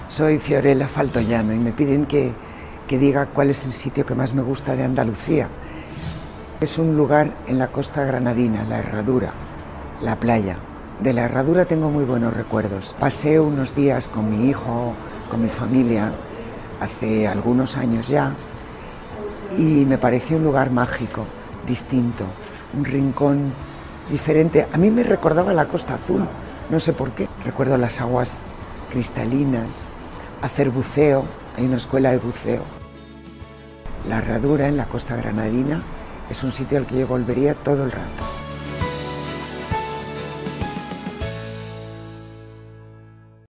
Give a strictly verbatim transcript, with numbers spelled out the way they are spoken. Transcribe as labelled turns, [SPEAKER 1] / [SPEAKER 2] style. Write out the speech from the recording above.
[SPEAKER 1] Soy Fiorella Faltoiano y me piden que, que diga cuál es el sitio que más me gusta de Andalucía. Es un lugar en la costa granadina, La Herradura, la playa. De La Herradura tengo muy buenos recuerdos. Pasé unos días con mi hijo, con mi familia, hace algunos años ya, y me pareció un lugar mágico, distinto, un rincón diferente. A mí me recordaba la Costa Azul, no sé por qué. Recuerdo las aguas cristalinas, hacer buceo, hay una escuela de buceo. La Herradura, en la costa granadina, es un sitio al que yo volvería todo el rato.